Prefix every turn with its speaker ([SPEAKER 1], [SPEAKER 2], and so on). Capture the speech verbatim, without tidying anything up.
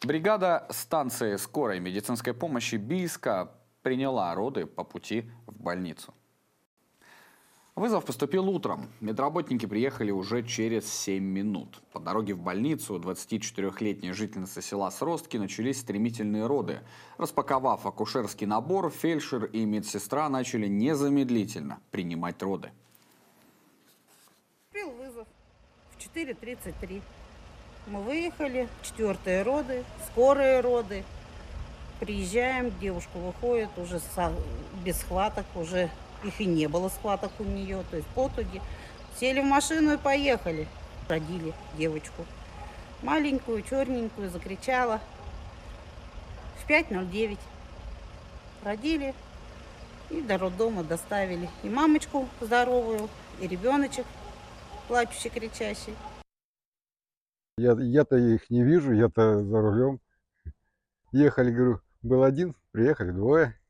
[SPEAKER 1] Бригада станции скорой медицинской помощи Бийска приняла роды по пути в больницу. Вызов поступил утром. Медработники приехали уже через семь минут. По дороге в больницу двадцатичетырёхлетняя жительница села Сростки начались стремительные роды. Распаковав акушерский набор, фельдшер и медсестра начали незамедлительно принимать роды.
[SPEAKER 2] Поступил вызов в четыре тридцать три. Мы выехали, четвертые роды, скорые роды. Приезжаем, девушка выходит уже со, без схваток, уже их и не было схваток у нее, то есть потуги. Сели в машину и поехали. Родили девочку. Маленькую, черненькую, закричала. В пять ноль девять родили и до роддома доставили. И мамочку здоровую, и ребеночек плачущий, кричащий.
[SPEAKER 3] Я, я-то их не вижу, я-то за рулем. Ехали, говорю, был один, приехали двое.